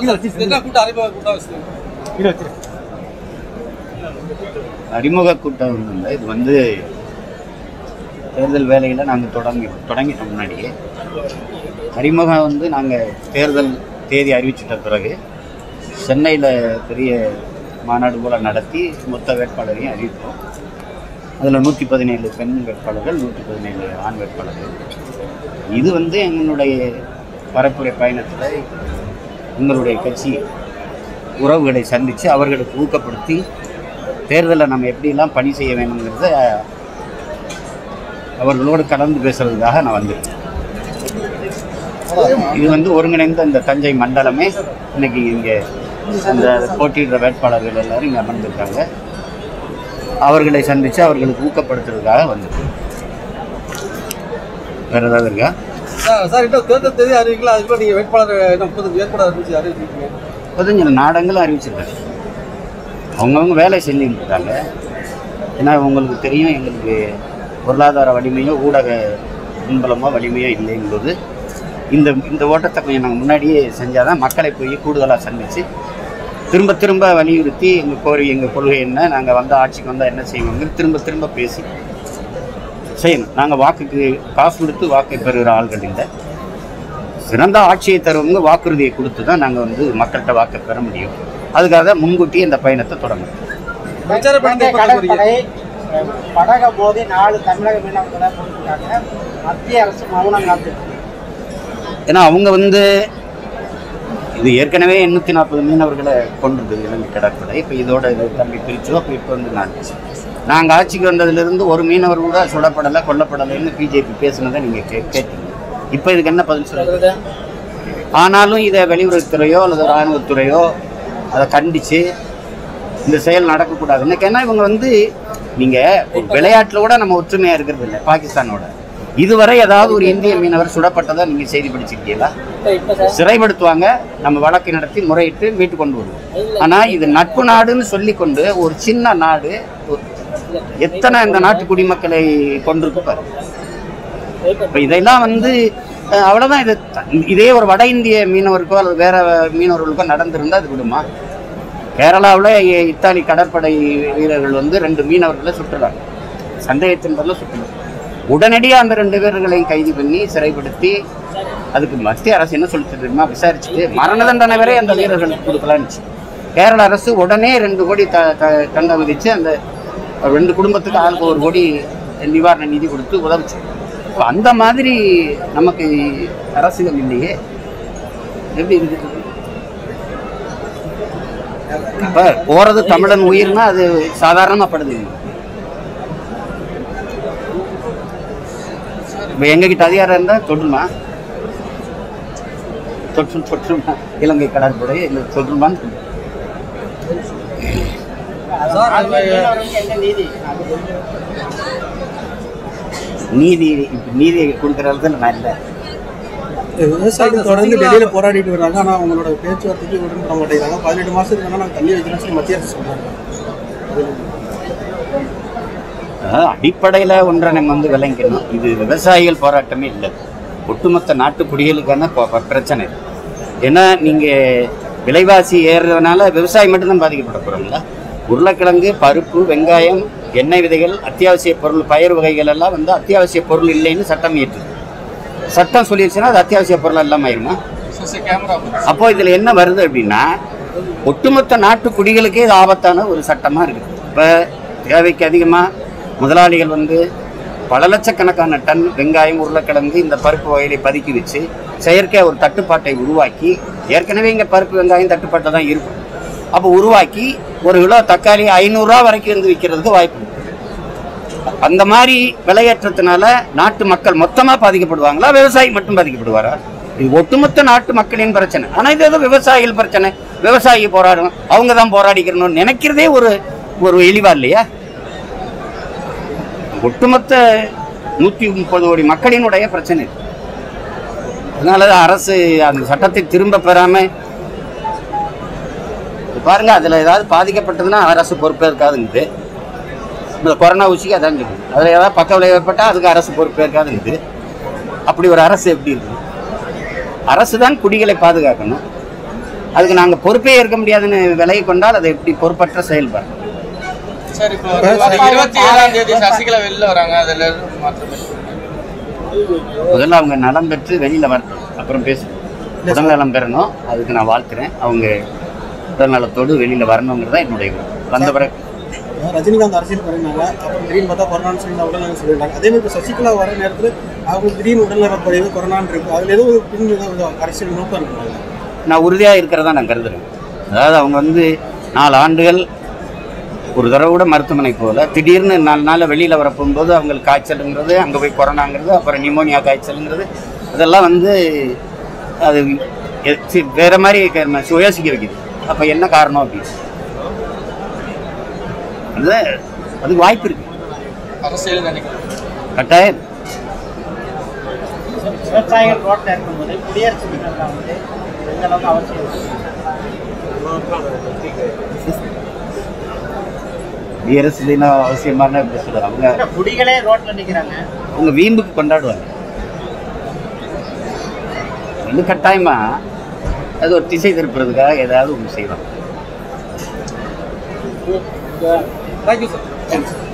அறிமுக கூட்டம் இல்லை, இது வந்து தேர்தல் வேலையில் நாங்கள் தொடங்கிட்டோம். முன்னாடியே அறிமுகம் வந்து நாங்கள் தேர்தல் தேதி அறிவிச்சிட்ட பிறகு சென்னையில் பெரிய மாநாடு போல் நடத்தி மொத்த வேட்பாளரையும் அறிவித்தோம். அதில் 117 பெண் வேட்பாளர்கள், 117 ஆண் வேட்பாளர்கள். இது வந்து எங்களுடைய பரப்புரை பயணத்தில் எங்களுடைய கட்சி உறவுகளை சந்தித்து அவர்களுக்கு ஊக்கப்படுத்தி தேர்தலில் நம்ம எப்படிலாம் பணி செய்ய வேணுங்கிறத அவர்களோடு கலந்து பேசுறதுக்காக நான் வந்திருக்கேன். இது வந்து ஒருங்கிணைந்த இந்த தஞ்சை மண்டலமே இன்னைக்கு இங்கே அந்த போட்டியிடுற வேட்பாளர்கள் எல்லாரும் இங்கே அமர்ந்திருக்காங்க. அவர்களை சந்தித்து அவர்களுக்கு ஊக்கப்படுத்துறதுக்காக வந்திருக்கேன். வேறு ஏதாவது இருக்கா சார்? இன்னும் தேர்தல் தேதி அறிவிக்கலாம், அதுக்குள்ள நீங்கள் வேட்பாளர் 30 வேட்பாளர் அறிவிச்சிருக்கீங்க. 15 நாடங்களும் அறிவிச்சிருக்காங்க. அவங்கவுங்க வேலை செஞ்சுட்டு இருக்காங்க. ஏன்னா உங்களுக்கு தெரியும், எங்களுக்கு பொருளாதார வலிமையோ ஊடக பின்பலமோ வலிமையோ இல்லைங்கும்போது இந்த ஓட்டத்தை கொஞ்சம் நாங்கள் முன்னாடியே செஞ்சால் தான் மக்களை போய் கூடுதலாக சந்தித்து திரும்ப திரும்ப வலியுறுத்தி எங்கள் கொள்கை என்ன, நாங்கள் ஆட்சிக்கு வந்தால் என்ன செய்வோங்க திரும்ப திரும்ப பேசி செய்யணும். நாங்கள் வாக்குக்கு காசு கொடுத்து வாக்கை பெறுகிற ஆள்கள் இல்லை. சிறந்த ஆட்சியை தருவங்க வாக்குறுதியை கொடுத்து தான் நாங்கள் மக்கள்கிட்ட வாக்கை பெற முடியும். அதுக்காக முன்கூட்டி இந்த பயணத்தை தொடங்கணும். படக போதே 4 தமிழக மீனவர்களை போட்டுருக்காங்க. மத்திய அரசு மௌனம் காத்துருக்கு. ஏன்னா அவங்க இது ஏற்கனவே 840 மீனவர்களை கொண்டிருந்தது இலங்கை கடற்படை. இப்போ இதோட தம்பி பிரிச்சோ. அப்போ இப்போ நாங்கள் ஆட்சிக்கு வந்ததுலேருந்து ஒரு மீனவர் கூட சுடப்படலை கொல்லப்படலைன்னு பிஜேபி பேசுனதை நீங்கள் கேட்டீங்க. இப்போ இதுக்கு என்ன பதில் சொல்லுறது? ஆனாலும் இதை வெளியுறவுத்துறையோ அல்லது இராணுவத்துறையோ அதை கண்டித்து இந்த செயல் நடக்கக்கூடாதுன்னு. ஏன்னா இவங்க நீங்கள் விளையாட்டில் கூட நம்ம ஒற்றுமையாக இருக்கிறது இல்லை பாகிஸ்தானோட. இதுவரை ஏதாவது ஒரு இந்திய மீனவர் சுடப்பட்டதை நீங்கள் செய்தி படிச்சிருக்கீங்களா? சிறைப்படுத்துவாங்க, நம்ம வழக்கு நடத்தி முறையிட்டு மீட்டு கொண்டு வருவோம். ஆனால் இது நட்பு நாடுன்னு சொல்லி கொண்டு ஒரு சின்ன நாடு எத்தனை இந்த நாட்டு குடிமக்களை கொண்டிருக்கு பாரு. இப்போ இதெல்லாம் அவ்வளோதான். இதே ஒரு வட இந்திய மீனவருக்கோ அல்லது வேற மீனவர்களுக்கோ நடந்திருந்தால் அது விடுமா? கேரளாவில் இத்தாலி கடற்படை வீரர்கள் 2 மீனவர்களை சுட்டுறாங்க, சந்தேகத்தின் பேரில் சுட்டுறாங்க. உடனடியாக அந்த 2 பேர்களையும் கைது பண்ணி சிறைப்படுத்தி அதுக்கு மத்திய அரசு என்ன சொல்லிட்டு தெரியுமா, விசாரிச்சுட்டு மரண தண்டனை வரை அந்த வீரர்களுக்கு கொடுக்கலான்னு கேரள அரசு உடனே 2 கோடி தண்டனை விதித்து அந்த 2 குடும்பத்துக்கு ஆளுக்கு 1 கோடி நிவாரண நிதி கொடுத்து உதவிச்சு. இப்போ அந்த மாதிரி நமக்கு அரசுகள் இல்லையே. எப்படி இருக்குது? இப்போ போகிறது தமிழன் உயிர்னா அது சாதாரணமாகப்படுது. இப்போ எங்ககிட்ட அதிகாரம் இருந்தால் தொற்றுமா இலங்கை கடற்படை எங்களுக்கு தொற்றுமான்னு நீதி கொடுக்கறது நான் இல்லை. விவசாயிகள் தொடர்ந்து டெல்லியில போராடிட்டு வர்றாங்க. ஆனால் அவங்களோட பேச்சுவார்த்தைக்கு உடன் பண்ண மாட்டேங்கிறாங்க. 18 மாதத்துக்கு நாங்கள் தள்ளி வைக்கிறோம்னு சொல்லி மத்திய அரசு சொல்றாங்க. அடிப்படையில் ஒன்றை நம்ம விளங்கணும். இது விவசாயிகள் போராட்டமே இல்லை, ஒட்டுமொத்த நாட்டு குடிகளுக்கான பிரச்சனை. ஏன்னா நீங்கள் விலைவாசி ஏறுறதுனால விவசாயம் மட்டும்தான் பாதிக்கப்பட போகிறோம்ல. உருளைக்கிழங்கு, பருப்பு, வெங்காயம், எண்ணெய் விதைகள், அத்தியாவசிய பொருள், பயிர் வகைகள் எல்லாம் அத்தியாவசிய பொருள் இல்லைன்னு சட்டம் ஏற்று சட்டம் சொல்லிடுச்சுன்னா அது அத்தியாவசிய பொருள் எல்லாம் ஆயிருமா? அப்போ இதில் என்ன வருது அப்படின்னா ஒட்டுமொத்த நாட்டு குடிகளுக்கே இது ஆபத்தான ஒரு சட்டமாக இருக்குது. இப்போ தேவைக்கு அதிகமாக முதலாளிகள் பல லட்சக்கணக்கான டன் வெங்காயம், உருளைக்கிழங்கு, இந்த பருப்பு வகையை பதுக்கி வச்சு செயற்கையாக ஒரு தட்டுப்பாட்டை உருவாக்கி, ஏற்கனவே இங்கே பருப்பு வெங்காயம் தட்டுப்பாட்டை தான் இருக்கும். அப்போ உருவாக்கி 1 கிலோ தக்காளி 500 ரூபா வரைக்கும் விற்கிறதுக்கு வாய்ப்பு. அந்த மாதிரி விலையேற்றத்தினால நாட்டு மக்கள் மொத்தமாக பாதிக்கப்படுவாங்களா, விவசாயி மட்டும் பாதிக்கப்படுவாரா? இது ஒட்டுமொத்த நாட்டு மக்களின் பிரச்சனை. ஆனால் இது ஏதோ விவசாயிகள் பிரச்சனை, விவசாயி போராடணும், அவங்க தான் போராடிக்கணும்னு நினைக்கிறதே ஒரு இழிவா இல்லையா? ஒட்டுமொத்த 130 கோடி மக்களினுடைய பிரச்சனை. அதனால அரசு அந்த சட்டத்தை திரும்ப பெறாம பாருங்க. அதில் ஏதாவது பாதிக்கப்பட்டதுன்னா அரசு பொறுப்பேற்காதுங்குது. இந்த கொரோனா ஊசிக்கு அதான் இருக்குது. அதில் ஏதாவது பக்க விளைவு ஏற்பட்டால் அதுக்கு அரசு பொறுப்பேற்காதுங்குது. அப்படி ஒரு அரசு எப்படி இருக்குது? அரசு தான் குடிகளை பாதுகாக்கணும். அதுக்கு நாங்கள் பொறுப்பே ஏற்க முடியாதுன்னு விலகி கொண்டால் அதை எப்படி பொறுப்பற்ற செயல்பாடு. சார் இப்போ 27ஆம் தேதி சசிகலா வெளில வராங்க, அதில் மாற்றம் முதல்ல அவங்க நலம் பெற்று வெளியில் வரணும், அப்புறம் பேசணும். உடல் நலம் பெறணும், அதுக்கு நான் வாழ்த்துறேன். அவங்க உடல் நலத்தோடு வெளியில் வரணுங்கிறது தான் என்னுடைய வந்த பிறகு. ரஜினிகாந்த் அரசியல் பண்ணினாங்க, அப்புறம் திடீர்னு பார்த்தா கொரோனான்னு சொல்லி உடல்நலம் சொல்லியிருந்தாங்க. அதே மாதிரி இப்போ சசிகலா வர நேரத்தில் அவங்க திடீர்னு உடல்நலம் குறைவு கொரோனான்னு இருக்கு, அதில் ஏதோ ஒரு பின் ஏதோ அரசியல் நோக்கம் இருக்குறாங்க. நான் உறுதியாக இருக்கிறதா நான் கருதுறேன். அதாவது அவங்க வந்து 4 ஆண்டுகள் ஒரு தடவை கூட மருத்துவமனை போகல, திடீர்னு 4 நாளில் வெளியில் வர போகும்போது அவங்களுக்கு காய்ச்சலுங்கிறது, அங்கே போய் கொரோனாங்கிறது, அப்புறம் நிமோனியா காய்ச்சலுங்கிறது, அதெல்லாம் வந்து அது வேறு மாதிரி யோசிக்க வைக்குது. அப்போ என்ன காரணம் அப்படின்னு அதுக்கு வாய்ப்பு இருக்கு. அரசியல் நினைக்கிறேன் கட்டாயம். விவசாயிகள் ரோட்டில் இருக்கும்போது குடியரசு தினம் வந்து எந்த அளவுக்கு அவசியம்? குடியரசு தினம் அவசியமான எப்படி சொல்லுவாங்க, அவங்க குடிகளே ரோட்டில் நிற்கிறாங்க, அவங்க வீம்புக்கு கொண்டாடுவாங்க. வந்து கட்டாயமா அது ஒரு திசை திருப்புறதுக்காக ஏதாவது ஒன்று செய்வாங்க. Thank you sir.